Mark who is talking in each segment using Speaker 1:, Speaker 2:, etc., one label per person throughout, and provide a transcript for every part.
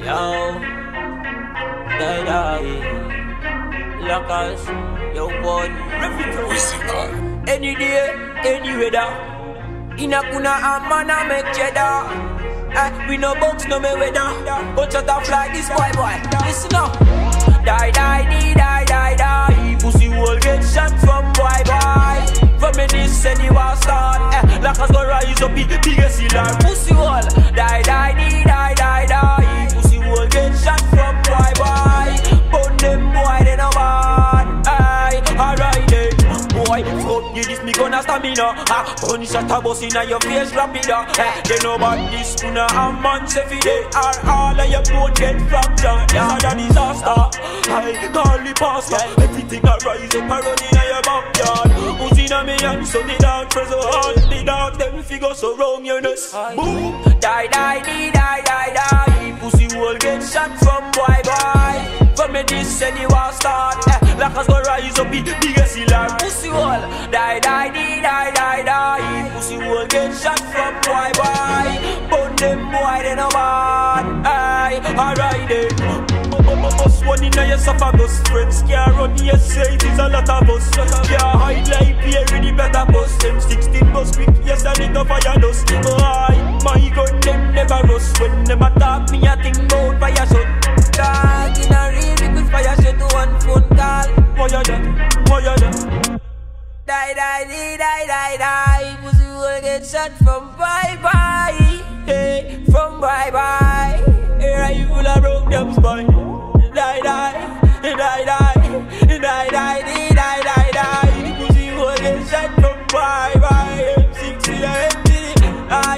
Speaker 1: Yo, Lockers, yo, one. Any day, any weather. In a kuna a man a make cheddar. We no box, no me weather. But shut up like this boy. Listen up. Die, pussy will get shot from boy. From me this said you was start. Lockers go rise up, biggest killer. Pussy will die. Pussy will get shot from boy. But them boy, they no bad. Alright then. Boy, fuck you, this me gonna stamina. Bunny shot a bus inna your face rapida. They know about this tuna and man say fi they are all of your boat get fractured. That's a disaster. I call the pastor. Everything a rise up and run inna your backyard. Who's inna me and so the dog press so hard. The dog them figure so round your nose. Boom, die. Pussy will get shot from boy. From me this said you was start. Lockers go rise up, biggest killer. Pussy will die. Pussy will get shot from boy. But them boy they no bad. Alright then. Bus one inna your esophagus. Friends can't run your say it is a lot of us. Can't hide like Pierre in the better bus. M16 bus quick, yes I need to fire dust. My gun them never rust. When them attack me I think about fire shot. Dog in a real big with fire shot to one phone call. Why you that? Die. Pussy will get shot from bye. Hey, from bye. Hey, you full of broke them spine. Die. The pussy will get shot from bye. M60 empty. Die.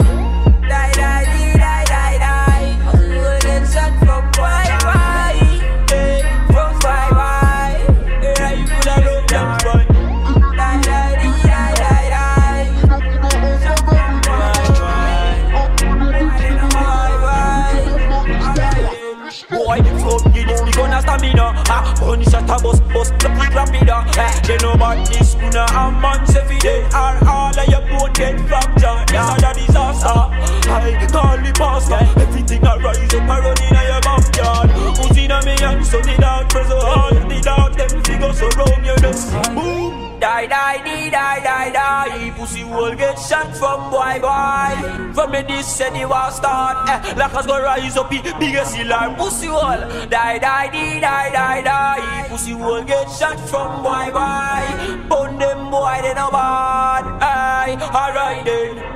Speaker 1: Pussy will get shot from bye. Hey, from bye. Hey, you full of broke them spine. Boy, fuck you, this me gonna stamina. Bunny shot a bus, rapida. They know about this kuna a man say fi they are all of your boat get fractured. That's a disaster. I call the pastor. Everything a rise up and run inna your backyard. Who's inna me and so the dog press so hard. The dog them figure so round your nose. Boom. Die. Pussy will get shot from boy. From me this said he was start. Lockers go rise up, biggest killer. Pussy will die. Pussy will get shot from boy. But them boy they no bad. Alright then.